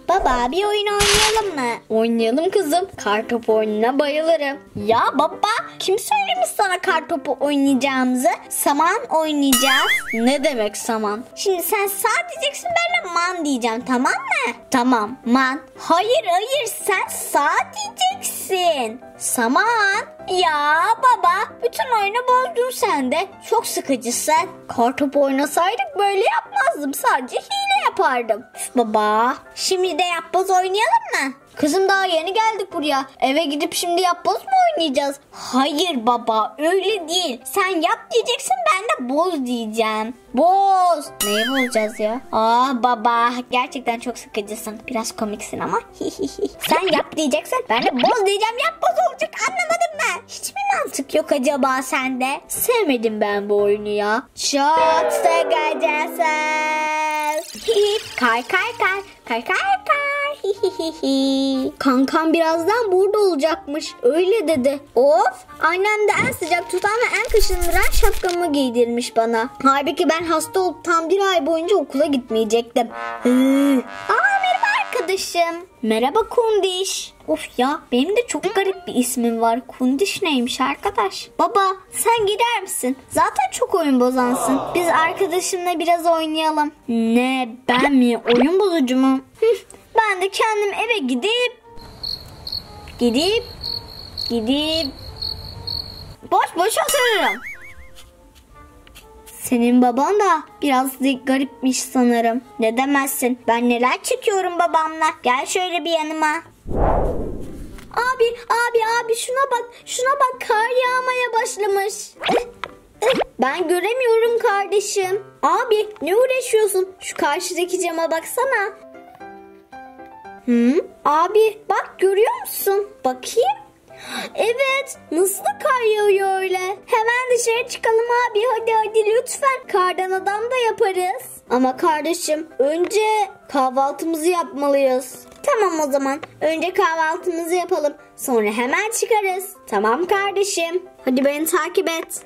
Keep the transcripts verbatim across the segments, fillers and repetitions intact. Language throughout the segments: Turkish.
Baba bir oyun oynayalım mı? Oynayalım kızım. Kartopu oyununa bayılırım. Ya baba kim söylemiş sana kartopu oynayacağımızı? Saman oynayacağız. Ne demek saman? Şimdi sen sağ diyeceksin, ben de man diyeceğim, tamam mı? Tamam man. Hayır hayır sen sağ diyeceksin. Saman. Ya baba bütün oyunu bozdun sen de. Çok sıkıcısın. Kartopu oynasaydık böyle yapmazdım. Sadece hile yapardım. Üf baba. Şimdi de yapboz oynayalım mı? Kızım daha yeni geldik buraya. Eve gidip şimdi yapboz mu oynayacağız? Hayır baba öyle değil. Sen yap diyeceksin, ben de boz diyeceğim. Boz. Neyi bozacağız ya? Aa baba gerçekten çok sıkıcısın. Biraz komiksin ama. Sen yap diyeceksin, ben de boz diyeceğim. Yapboz olacak, anlamadın mı? Hiç mi mantık yok acaba sende? Sevmedim ben bu oyunu ya. Çok sıkıcısın. Kay kay kay. Kay kay kay. Kankam birazdan burada olacakmış. Öyle dedi. Of, annem de en sıcak tutan ve en kaşındıran şapkamı giydirmiş bana. Halbuki ben hasta olup tam bir ay boyunca okula gitmeyecektim. Aa merhaba arkadaşım. Merhaba Kundiş. Of ya benim de çok garip bir ismim var. Kundiş neymiş arkadaş? Baba sen gider misin? Zaten çok oyun bozansın. Biz arkadaşımla biraz oynayalım. Ne, ben mi? Oyun bozucu mu? Ben de kendim eve gidip Gidip Gidip Boş boş otururum. Senin baban da biraz garipmiş sanırım. Ne demezsin? Ben neler çekiyorum babamla. Gel şöyle bir yanıma. Abi abi abi şuna bak. Şuna bak, kar yağmaya başlamış. Ben göremiyorum kardeşim. Abi ne uğraşıyorsun? Şu karşıdaki cama baksana. Hı? Abi bak görüyor musun? Bakayım. Evet, nasıl da kar yağıyor öyle. Hemen dışarı çıkalım abi, hadi hadi lütfen. Kardan adam da yaparız. Ama kardeşim önce kahvaltımızı yapmalıyız. Tamam o zaman önce kahvaltımızı yapalım. Sonra hemen çıkarız. Tamam kardeşim. Hadi beni takip et.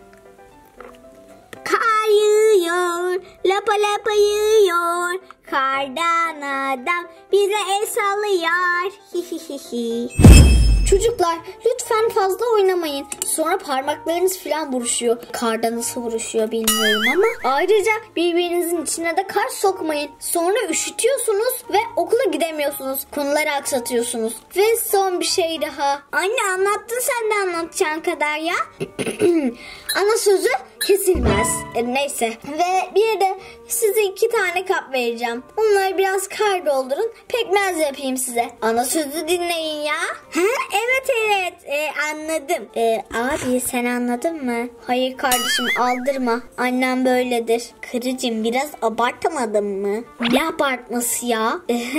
Kar yağıyor, lapa lapa yağıyor. Kardan adam bize el sallıyor. Hihihihi. Çocuklar lütfen fazla oynamayın. Sonra parmaklarınız falan buruşuyor. Karda nasıl buruşuyor bilmiyorum ama. Ayrıca birbirinizin içine de kar sokmayın. Sonra üşütüyorsunuz ve okula gidemiyorsunuz. Konuları aksatıyorsunuz. Ve son bir şey daha. Anne anlattın sen de anlatacağın kadar ya. Ana sözü kesilmez. E, neyse. Ve bir de size iki tane kap vereceğim. Onları biraz kar doldurun. Pekmez yapayım size. Ana sözü dinleyin ya. Ha, evet evet ee, anladım. Ee, abi sen anladın mı? Hayır kardeşim aldırma. Annem böyledir. Kırıcım biraz abartamadın mı? Ne abartması ya?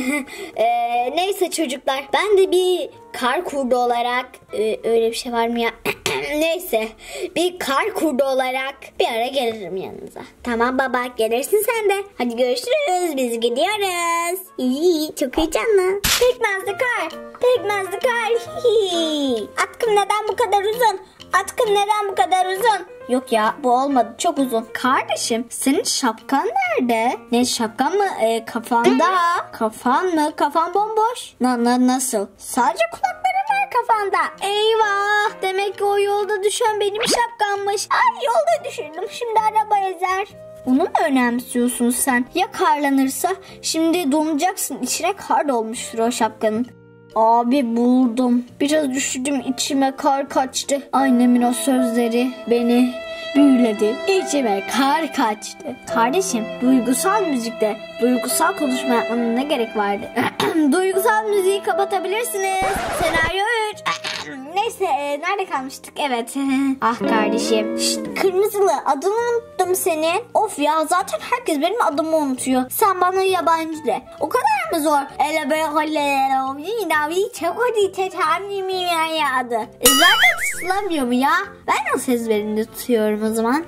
ee, neyse çocuklar. Ben de bir kar kurdu olarak e, öyle bir şey var mı ya? Neyse bir kar kurdu olarak bir ara gelirim yanınıza. Tamam baba gelirsin sen de. Hadi görüşürüz, biz gidiyoruz. İyi, çok heyecanlı. Pekmezli kar. Pekmezli kar. Atkım neden bu kadar uzun? Atkım neden bu kadar uzun? Yok ya bu olmadı, çok uzun. Kardeşim senin şapkan nerede? Ne şapkan mı? E, kafanda. Kafan mı? Kafan bomboş. Na, na, nasıl? Sadece kulakların var kafanda. Eyvah. Demek ki o yolda düşen benim şapkammış. Ay yolda düşürdüm, şimdi araba ezer. Onu mu önemsiyorsun sen? Ya karlanırsa? Şimdi donacaksın. İçine kar dolmuştur o şapkanın. Abi buldum. Biraz üşüdüm, içime kar kaçtı. Annemin o sözleri beni büyüledi. İçime kar kaçtı. Kardeşim duygusal müzikte duygusal konuşma yapmanın ne gerek vardı? Duygusal müziği kapatabilirsiniz. Senaryo üç. Neyse e, nerede kalmıştık? Evet. Ah kardeşim. Şşt, kırmızılı adını unuttum senin. Of ya zaten herkes benim adımı unutuyor. Sen bana yabancı de. O kadar mı zor? Ele be holle çok hadi tetamimi ya adı. E, zaten tutulamıyor mu ya? Ben nasıl ezberimde tutuyorum o zaman?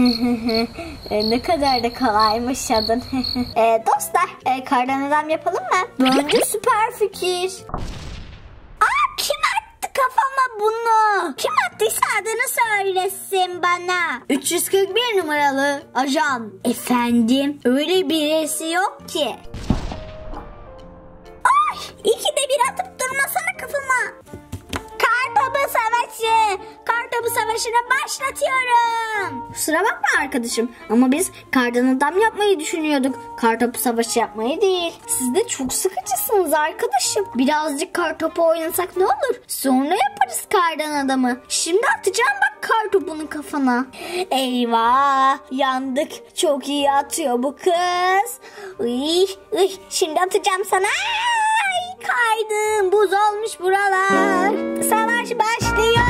e, ne kadar da kolaymış adın. e, dostlar e, kardan adam yapalım mı? Bence süper fikir. Aa kim attı kafama bunu? Kim attıysa adını söylesin bana. üç yüz kırk bir numaralı ajan. Efendim öyle birisi yok ki. savaşını başlatıyorum. Kusura bakma arkadaşım ama biz kardan adam yapmayı düşünüyorduk. Kartopu savaşı yapmayı değil. Siz de çok sıkıcısınız arkadaşım. Birazcık kartopu oynasak ne olur? Sonra yaparız kardan adamı. Şimdi atacağım bak kartopunu kafana. Eyvah, yandık. Çok iyi atıyor bu kız. Uy, uy, şimdi atacağım sana. Ay, kaydım. Buz olmuş buralar. Savaş başlıyor.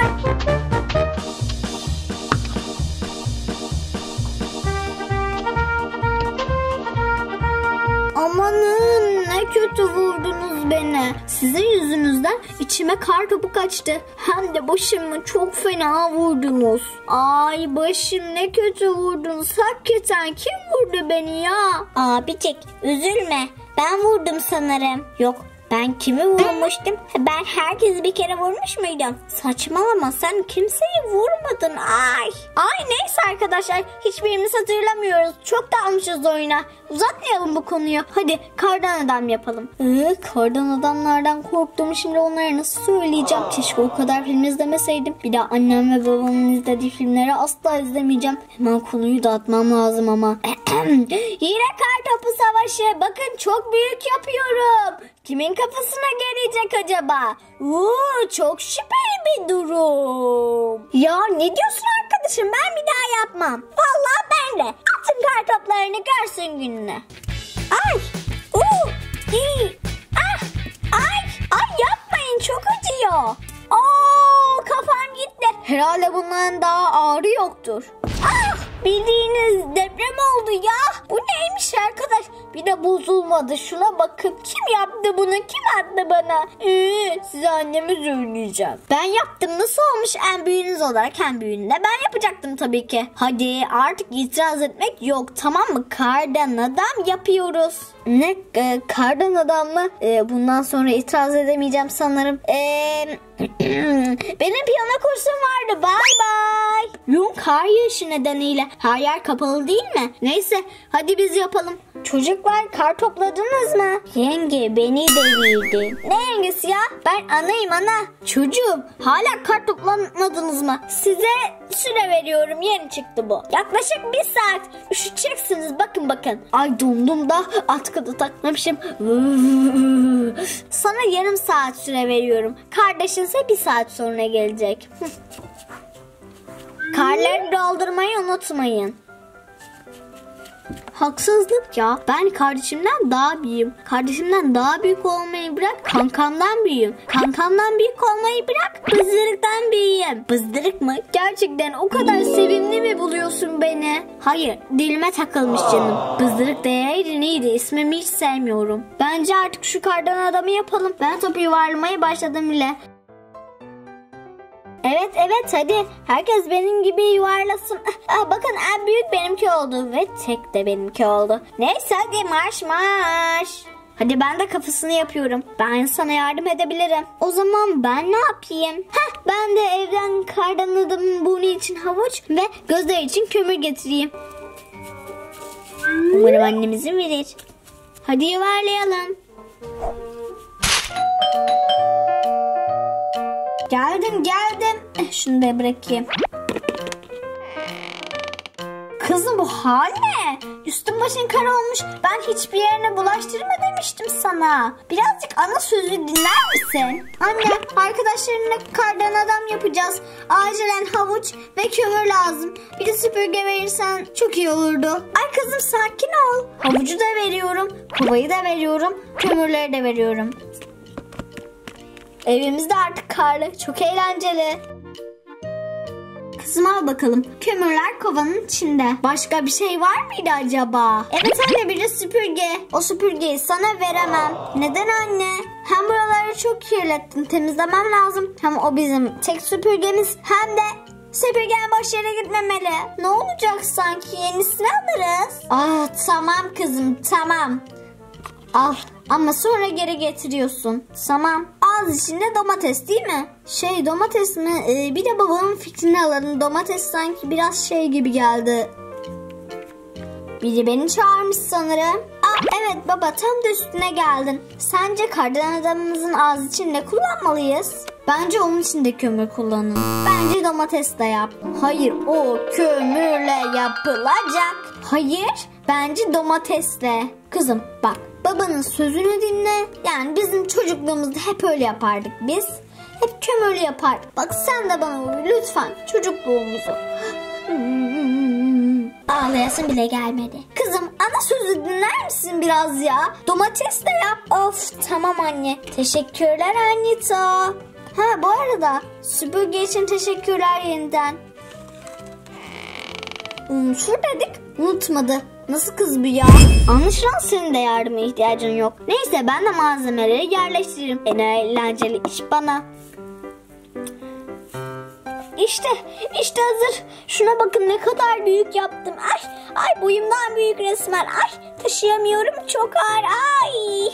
Amanın ne kötü vurdunuz beni. Sizin yüzünüzden içime kartopu kaçtı. Hem de başımı çok fena vurdunuz. Ay başım ne kötü vurdunuz. Hakikaten kim vurdu beni ya? Abicik üzülme. Ben vurdum sanırım. Yok, ben kimi vurmuştum? Ben herkesi bir kere vurmuş muydum? Saçmalama, sen kimseyi vurmadın. Ay. Ay neyse arkadaşlar, hiçbirimiz hatırlamıyoruz. Çok dalmışız oyuna. Uzatmayalım bu konuyu. Hadi kardan adam yapalım. Ee, kardan adamlardan korktuğumu şimdi onlara nasıl söyleyeceğim? Keşke o kadar film izlemeseydim. Bir daha annem ve babamın izlediği filmleri asla izlemeyeceğim. Hemen konuyu dağıtmam lazım ama. Yine kartopu savaşı. Bakın çok büyük yapıyorum. Kimin kafasına gelecek acaba? Uuu, çok şüpheli bir durum. Ya ne diyorsun Arkadaşım, ben bir daha yapmam. Vallahi ben de. Atın kartoplarını görsün gününe. Ay. Uuu. İyi. Ah. Ay. Ay yapmayın, çok acıyor. Oo, kafam gitti. Herhalde bunların daha ağrı yoktur. Ah, bildiğiniz deprem oldu ya. Bu neymiş arkadaş? Bir de bozulmadı. Şuna bakın. Kim yaptı bunu? Kim attı bana? Ee, size annemi söyleyeceğim. Ben yaptım. Nasıl olmuş? En büyüğünüz olarak en büyüğünü de ben yapacaktım tabii ki. Hadi artık itiraz etmek yok, tamam mı? Kardan adam yapıyoruz. Ne? E, kardan adam mı? E, bundan sonra itiraz edemeyeceğim sanırım. Eee... Benim piyano kursum vardı. Bye bye. Yoğun kar yağışı nedeniyle her yer kapalı değil mi? Neyse hadi biz yapalım. Çocuklar kar topladınız mı? Yenge beni devirdi. Ne yengesi ya? Ben anayım ana. Çocuğum hala kar toplamadınız mı? Size süre veriyorum, yeni çıktı bu. Yaklaşık bir saat. Üşüteceksiniz, bakın bakın. Ay dondum da atkıda takmamışım. Sana yarım saat süre veriyorum. Kardeşinse bir saat sonra gelecek. Karları doldurmayı unutmayın. Haksızlık ya. Ben kardeşimden daha büyüğüm. Kardeşimden daha büyük olmayı bırak, kankamdan büyüğüm. Kankamdan büyük olmayı bırak, bızdırıktan büyüğüm. Bızdırık mı? Gerçekten o kadar sevimli mi buluyorsun beni? Hayır, dilime takılmış canım. Bızdırık değeri neydi? İsmimi hiç sevmiyorum. Bence artık şu kardan adamı yapalım. Ben topu yuvarlamaya başladım bile. Evet evet hadi. Herkes benim gibi yuvarlasın. Ah, bakın en büyük benimki oldu ve tek de benimki oldu. Neyse hadi marş marş. Hadi ben de kafasını yapıyorum. Ben sana yardım edebilirim. O zaman ben ne yapayım? Heh, ben de evden kardan adamın burnu için havuç ve gözleri için kömür getireyim. Umarım annemizin verir. Hadi yuvarlayalım. Geldim geldim. Şunu da bırakayım. Kızım bu hal ne? Üstün başın kara olmuş. Ben hiçbir yerine bulaştırma demiştim sana. Birazcık ana sözü dinler misin? Anne, arkadaşlarımla kardan adam yapacağız. Acilen havuç ve kömür lazım. Bir de süpürge verirsen çok iyi olurdu. Ay kızım sakin ol. Havucu da veriyorum. Kovayı da veriyorum. Kömürleri de veriyorum. Evimiz de artık karlı. Çok eğlenceli. Kızım al bakalım. Kömürler kovanın içinde. Başka bir şey var mıydı acaba? Evet anne, bir de süpürge. O süpürgeyi sana veremem. Neden anne? Hem buraları çok kirlettin. Temizlemem lazım. Hem o bizim tek süpürgemiz. Hem de süpürgen boş yere gitmemeli. Ne olacak sanki? Yenisini alırız. Ah tamam kızım tamam. Al ama sonra geri getiriyorsun. Tamam. Az içinde domates değil mi? Şey domates mi? Ee, bir de babamın fikrini alalım. Domates sanki biraz şey gibi geldi. Biri beni çağırmış sanırım. Aa, evet baba, tam da üstüne geldin. Sence kardan adamımızın ağzı için ne kullanmalıyız? Bence onun için de kömür kullanın. Bence domates de yap. Hayır, o kömürle yapılacak. Hayır, bence domatesle. Kızım bak, babanın sözünü dinle. Yani bizim çocukluğumuzda hep öyle yapardık biz. Hep kömürlü yapardık. Bak sen de bana uy lütfen, çocukluğumuzu. Ağlayasın bile gelmedi. Kızım, ana sözü dinler misin biraz ya? Domates de yap. Of, tamam anne. Teşekkürler Anita. Ha, bu arada süpürge için teşekkürler yeniden. Unutur dedik, unutmadı. Nasıl kız bu ya? Anlaşılan senin de yardıma ihtiyacın yok. Neyse, ben de malzemeleri yerleştiririm. En eğlenceli iş bana. İşte, işte hazır. Şuna bakın ne kadar büyük yaptım. Ay, ay boyumdan büyük resmen. Ay, taşıyamıyorum, çok ağır. Ay.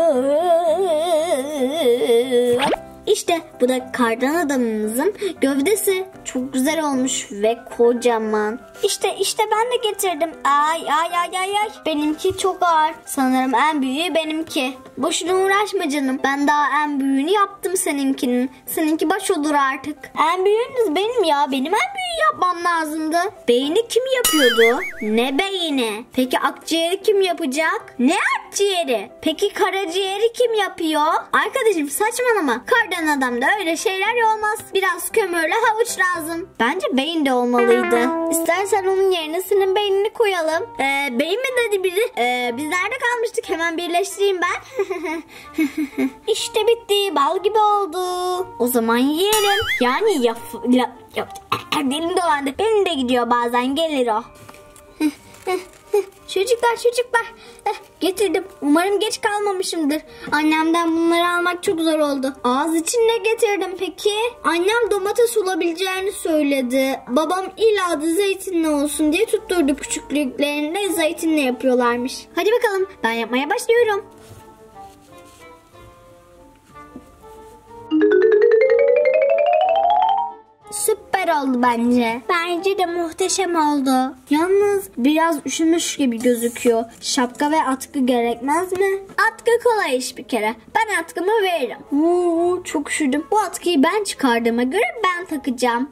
İşte bu da kardan adamımızın gövdesi. Çok güzel olmuş ve kocaman. İşte işte ben de getirdim. Ay ay ay ay ay. Benimki çok ağır. Sanırım en büyüğü benimki. Boşuna uğraşma canım. Ben daha en büyüğünü yaptım seninkinin. Seninki baş olur artık. En büyüğünüz benim ya. Benim en büyüğü yapmam lazımdı. Beyni kim yapıyordu? Ne beyni? Peki akciğeri kim yapacak? Ne akciğeri? Peki karaciğeri kim yapıyor? Arkadaşım saçmalama. Kardan adamda öyle şeyler olmaz. Biraz kömürle havuç lazım. Bence beyin de olmalıydı. İstersen onun yerine senin beynini koyalım. Ee, beyin mi dedi biri? Ee, biz nerede kalmıştık? Hemen birleştireyim ben. İşte bitti. Bal gibi oldu. O zaman yiyelim. Yani yap... yap, yap. Dilim dolandı. Benim de gidiyor bazen. Gelir o. Çocuklar çocuklar getirdim. Umarım geç kalmamışımdır. Annemden bunları almak çok zor oldu. Ağız için ne getirdim peki? Annem domates olabileceğini söyledi. Babam illa adı zeytinli olsun diye tutturdu, küçüklüklerinde zeytinle yapıyorlarmış. Hadi bakalım, ben yapmaya başlıyorum. Süper oldu bence. Bence de muhteşem oldu. Yalnız biraz üşümüş gibi gözüküyor. Şapka ve atkı gerekmez mi? Atkı kolay iş bir kere. Ben atkımı veririm. Oo, çok üşüdüm. Bu atkıyı ben çıkardığıma göre ben takacağım.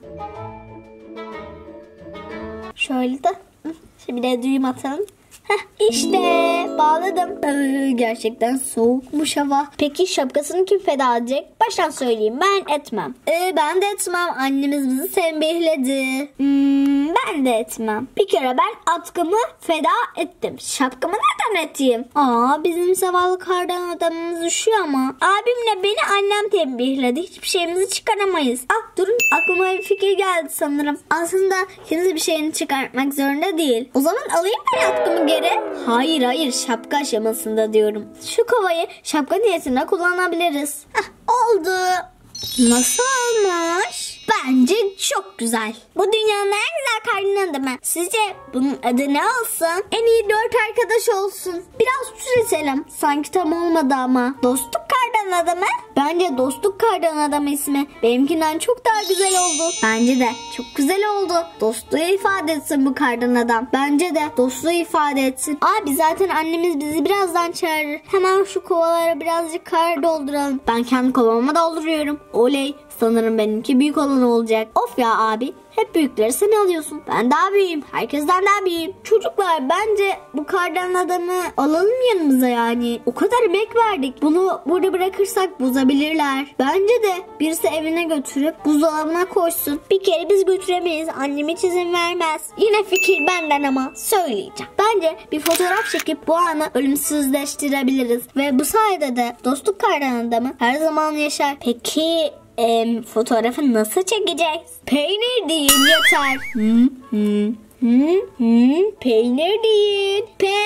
Şöyle de. Şimdi de düğüm atalım. Heh, işte bağladım. Ee, gerçekten soğukmuş hava. Peki şapkasını kim feda edecek? Baştan söyleyeyim, ben etmem. Ee, ben de etmem. Annemiz bizi sembihledi. Hmm, ben de etmem. Bir kere ben atkımı feda ettim. Şapkamı neden eteyim? Aa, bizim zavallı kardan adamımız üşüyor ama. Abimle beni annem tembihledi. Hiçbir şeyimizi çıkaramayız. Ah durun, aklıma bir fikir geldi sanırım. Aslında kimse bir şeyini çıkartmak zorunda değil. O zaman alayım ben atkımı geri. Hayır hayır, şapka aşamasında diyorum. Şu kovayı şapka niyetine kullanabiliriz. Heh, oldu. Nasıl olmuş? Bence çok güzel. Bu dünyanın en güzel kardan adamı. Sizce bunun adı ne olsun? En iyi dört arkadaş olsun. Biraz türetelim. Sanki tam olmadı ama. Dostluk kardan adamı? Bence dostluk kardan adamı ismi benimkinden çok daha güzel oldu. Bence de çok güzel oldu. Dostluğu ifade etsin bu kardan adam. Bence de dostluğu ifade etsin. Abi zaten annemiz bizi birazdan çağırır. Hemen şu kovalara birazcık kar dolduralım. Ben kendi kovama dolduruyorum. Oley. Sanırım benimki büyük olan olacak. Of ya abi. Hep büyükleri sen alıyorsun. Ben daha büyüğüm. Herkesten daha büyüğüm. Çocuklar bence bu kardan adamı alalım yanımıza yani. O kadar emek verdik. Bunu burada bırakırsak bozabilirler. Bence de birisi evine götürüp buzdolabına koysun. Bir kere biz götüremeyiz. Annem hiç izin vermez. Yine fikir benden ama söyleyeceğim. Bence bir fotoğraf çekip bu anı ölümsüzleştirebiliriz. Ve bu sayede de dostluk kardan adamı her zaman yaşar. Peki Ee, fotoğrafı nasıl çekeceğiz? Peynir değil yeter. Hı, hı, hı, hı. Peynir değil.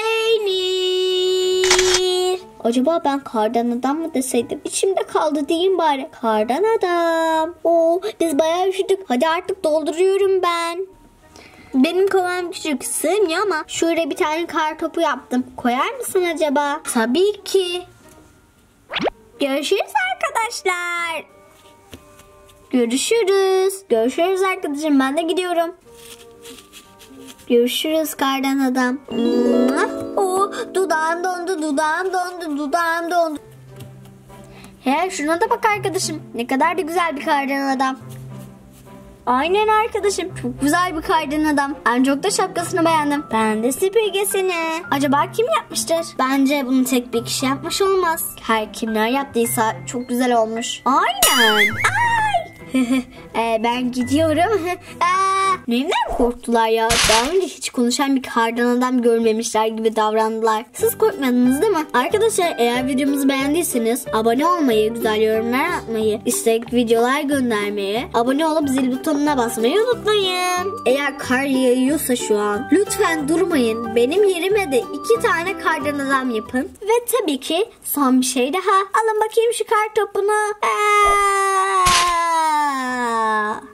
Peynir. Acaba ben kardan adam mı deseydim? İçimde kaldı diyeyim bari. Kardan adam. Oo, biz bayağı üşüdük. Hadi artık dolduruyorum ben. Benim kovam küçük, sığmıyor ama şöyle bir tane kar topu yaptım. Koyar mısın acaba? Tabii ki. Görüşürüz arkadaşlar. Görüşürüz. Görüşürüz arkadaşım. Ben de gidiyorum. Görüşürüz kardan adam. Oo, dudağım dondu, dudağım dondu, dudağım dondu. He şuna da bak arkadaşım. Ne kadar da güzel bir kardan adam. Aynen arkadaşım. Çok güzel bir kardan adam. En çok da şapkasını beğendim. Ben de süpürgesini. Acaba kim yapmıştır? Bence bunu tek bir kişi yapmış olmaz. Her kimler yaptıysa çok güzel olmuş. Aynen. Ay. ee, ben gidiyorum. Aa, neyden korktular ya? Daha önce hiç konuşan bir kardan adam görmemişler gibi davrandılar. Siz korkmadınız değil mi? Arkadaşlar eğer videomuzu beğendiyseniz abone olmayı, güzel yorumlar atmayı, istek videolar göndermeyi, abone olup zil butonuna basmayı unutmayın. Eğer kar yağıyorsa şu an lütfen durmayın. Benim yerime de iki tane kardan adam yapın. Ve tabii ki son bir şey daha. Alın bakayım şu kar topunu. Aa!